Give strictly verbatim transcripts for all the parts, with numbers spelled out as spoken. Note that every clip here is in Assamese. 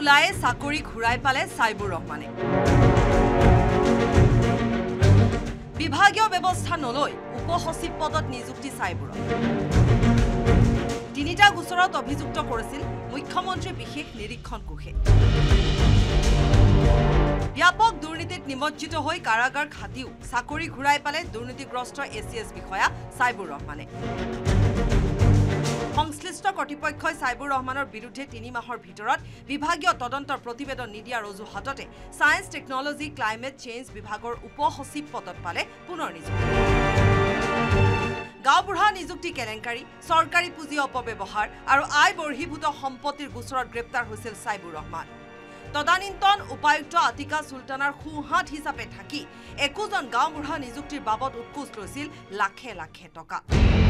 ওলাই চাকৰি ঘূৰাই পালে সাইবুৰ ৰহমানে বিভাগীয় ব্যৱস্থা নলৈ উপসচিব পদত নিযুক্তি সাইবুৰ তিনিটা গোচৰত অভিযুক্ত কৰিছিল মুখ্যমন্ত্ৰী বিশেষ নিৰীক্ষণ কোষে ব্যাপক দুৰ্নীতিত নিমজ্জিত হৈ কাৰাগাৰ খাটিও চাকৰি ঘূৰাই পালে দুৰ্নীতিগ্ৰস্ত এচিএছ বিষয়া সাইবুৰ ৰহমানে সংশ্লিষ্ট কৰ্তৃপক্ষই সাইবুৰ ৰহমানৰ বিৰুদ্ধে তিনি মাহৰ ভিতৰত বিভাগীয় তদন্তৰ প্ৰতিবেদন নিদিয়াৰ অজুহাততে সায়েন্স টেকনলজি ক্লাইমেট চেঞ্জ বিভাগৰ উপসচিব পদত পালে পুনৰ নিযুক্তি গাঁওবুঢ়া নিযুক্তি কেলেংকাৰী চৰকাৰী পুঁজি অপব্যৱহাৰ আৰু আয় বৰ্হিভূত সম্পত্তিৰ গোচৰত গ্ৰেপ্তাৰ হৈছিল সাইবুৰ ৰহমান তদানীন্তন উপায়ুক্ত আতিকা সুলতানাৰ খুহাত হিচাপে থাকি একোজন গাঁওবুঢ়া নিযুক্তিৰ বাবদ উৎকোচ লৈছিল লাখে লাখে টকা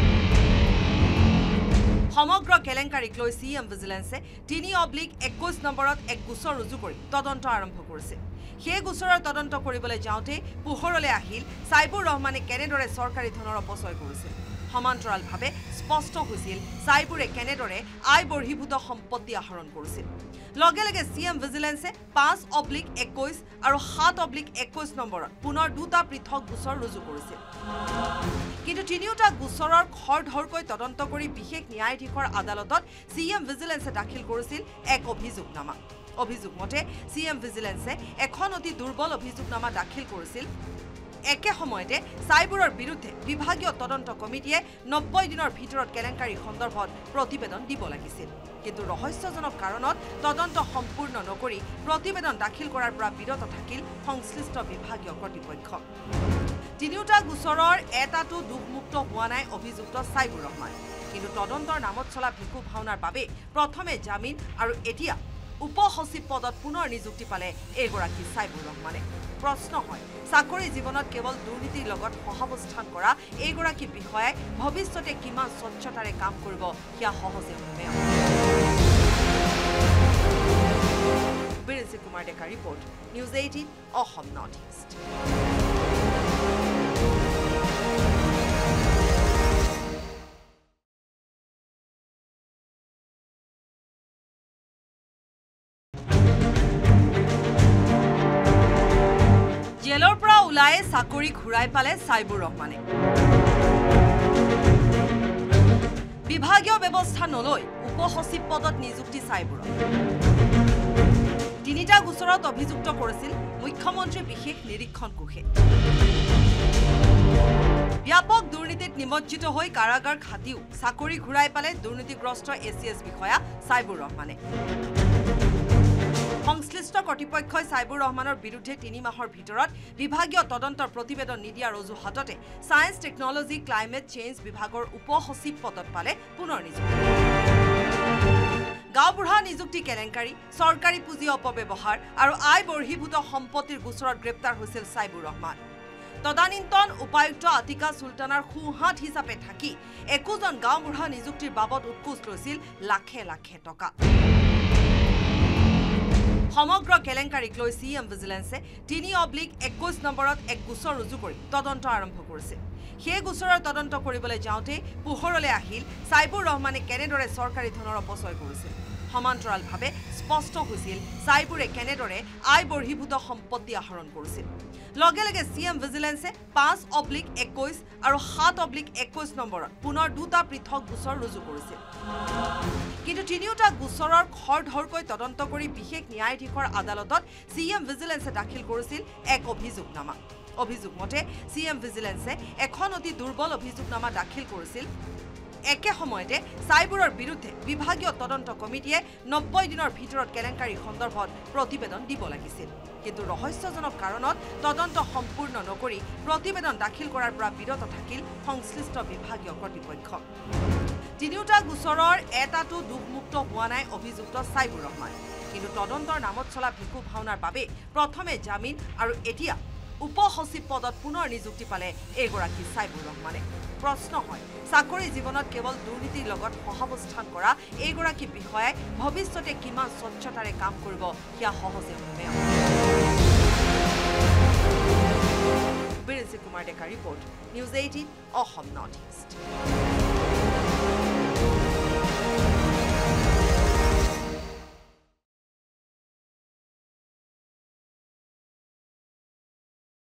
সমগ্ৰ কেলেংকাৰীক লৈ সিএম ভিজিলেন্সে তিনি অব্লিক একৈশ নম্বৰত এক গোচৰ ৰুজু কৰি তদন্ত আৰম্ভ কৰিছে সেই গোচৰৰ তদন্ত কৰিবলৈ যাওঁতে পোহৰলৈ আহিল সাইবুৰ ৰহমানে কেনেদৰে চৰকাৰী ধনৰ অপচয় কৰিছিল সমান্তৰালভাৱে স্পষ্ট হৈছিল সাইবুৰে কেনেদৰে আয় বৰ্হিভূত সম্পত্তি আহৰণ কৰিছিল লগে লগে সিএম ভিজিলেন্সে পাঁচ অব্লিক একৈশ আৰু সাত অব্লিক একৈশ নম্বৰত পুনৰ দুটা পৃথক গোচৰ ৰুজু কৰিছিল কিন্তু তিনিওটা গোচৰৰ খৰধৰকৈ তদন্ত কৰি বিশেষ ন্যায়াধীশৰ আদালতত সিএম ভিজিলেন্সে দাখিল কৰিছিল এক অভিযোগনামা অভিযোগ মতে সিএম ভিজিলেন্সে এখন অতি দুৰ্বল অভিযোগনামা দাখিল কৰিছিল একে সময়তে সাইবুৰৰ বিৰুদ্ধে বিভাগীয় তদন্ত কমিটিয়ে নব্বৈ দিনৰ ভিতৰত কেলেংকাৰী সন্দৰ্ভত প্ৰতিবেদন দিব লাগিছিল কিন্তু ৰহস্যজনক কাৰণত তদন্ত সম্পূৰ্ণ নকৰি প্ৰতিবেদন দাখিল কৰাৰ পৰা বিৰত থাকিল সংশ্লিষ্ট বিভাগীয় কৰ্তৃপক্ষ তিনিওটা গোচৰৰ এটাটো দুখমুক্ত হোৱা নাই অভিযুক্ত সাইবুৰ ৰহমান কিন্তু তদন্তৰ নামত চলা ভিকু ভাওনাৰ বাবে প্ৰথমে জামিন আৰু এতিয়া উপসচিব পদত পুনৰ নিযুক্তি পালে এইগৰাকী সাইবুৰ ৰহমানে প্ৰশ্ন হয় চাকৰি জীৱনত কেৱল দুৰ্নীতিৰ লগত সহাৱস্থান কৰা এইগৰাকী বিষয়াই ভৱিষ্যতে কিমান স্বচ্ছতাৰে কাম কৰিব সেয়া সহজে অনুমেয় Birendra Kumar Deka report news eighteen Assam north east জেলৰ পৰা ওলাই চাকৰি ঘূৰাই পালে সাইবুৰ ৰহমানে বিভাগীয় ব্যৱস্থা নলৈ উপসচিব পদত নিযুক্তি সাইবুৰ তিনিটা গোচৰত অভিযুক্ত কৰিছিল মুখ্যমন্ত্ৰী বিশেষ নিৰীক্ষণ কোষে ব্যাপক দুৰ্নীতিত নিমজ্জিত হৈ কাৰাগাৰ খাটিও চাকৰি ঘূৰাই পালে দুৰ্নীতিগ্ৰস্ত এচিএছ বিষয়া সাইবুৰ ৰহমানে সংশ্লিষ্ট কৰ্তৃপক্ষই সাইবুৰ ৰহমানৰ বিৰুদ্ধে তিনি মাহৰ ভিতৰত বিভাগীয় তদন্তৰ প্ৰতিবেদন নিদিয়াৰ অজুহাততে সায়েন্স টেকনলজি ক্লাইমেট চেঞ্জ বিভাগৰ উপসচিব পদত পালে পুনৰ নিযুক্তি গাঁওবুঢ়া নিযুক্তি কেলেংকাৰী চৰকাৰী পুঁজি অপব্যৱহাৰ আৰু আয় বৰ্হিভূত সম্পত্তিৰ গোচৰত গ্ৰেপ্তাৰ হৈছিল সাইবুৰ ৰহমান তদানীন্তন উপায়ুক্ত আতিকা সুলতানাৰ খুহাত হিচাপে থাকি একোজন গাঁওবুঢ়া নিযুক্তিৰ বাবদ উৎকোচ লৈছিল লাখে লাখে টকা সমগ্ৰ কেলেংকাৰীক লৈ সিএম ভিজিলেন্সে তিনি অব্লিক একৈশ নম্বৰত এক গোচৰ ৰুজু কৰি তদন্ত আৰম্ভ কৰিছে সেই গোচৰৰ তদন্ত কৰিবলৈ যাওঁতে পোহৰলৈ আহিল সাইবুৰ ৰহমানে কেনেদৰে চৰকাৰী ধনৰ অপচয় কৰিছিল সমান্তৰালভাৱে স্পষ্ট হৈছিল সাইবুৰে কেনেদৰে আয় বৰ্হিভূত সম্পত্তি আহৰণ কৰিছিল লগে লগে সিএম ভিজিলেন্সে পাঁচ অব্লিক একৈশ আৰু সাত অব্লিক একৈশ নম্বৰত পুনৰ দুটা পৃথক গোচৰ ৰুজু কৰিছিল কিন্তু তিনিওটা গোচৰৰ খৰধৰকৈ তদন্ত কৰি বিশেষ ন্যায়াধীশৰ আদালতত সিএম ভিজিলেন্সে দাখিল কৰিছিল এক অভিযোগনামা অভিযোগ মতে সিএম ভিজিলেন্সে এখন অতি দুৰ্বল অভিযোগনামা দাখিল কৰিছিল একে সময়তে সাইবুৰৰ বিৰুদ্ধে বিভাগীয় তদন্ত কমিটিয়ে নব্বৈ দিনৰ ভিতৰত কেলেংকাৰী সন্দৰ্ভত প্ৰতিবেদন দিব লাগিছিল কিন্তু ৰহস্যজনক কাৰণত তদন্ত সম্পূৰ্ণ নকৰি প্ৰতিবেদন দাখিল কৰাৰ পৰা বিৰত থাকিল সংশ্লিষ্ট বিভাগীয় কৰ্তৃপক্ষ তিনিওটা গোচৰৰ এটাটো দুখমুক্ত হোৱা নাই অভিযুক্ত সাইবুৰ ৰহমান কিন্তু তদন্তৰ নামত চলা ভিকু ভাওনাৰ বাবে প্ৰথমে জামিন আৰু এতিয়া উপসচিব পদত পুনৰ নিযুক্তি পালে এইগৰাকী সাইবুৰ ৰহমানে প্ৰশ্ন হয় চাকৰি জীৱনত কেৱল দুৰ্নীতিৰ লগত সহাৱস্থান কৰা এইগৰাকী বিষয়াই ভৱিষ্যতে কিমান স্বচ্ছতাৰে কাম কৰিব সেয়া সহজে অনুমেয় Birendra Kumar Deka report news eighteen Assam north east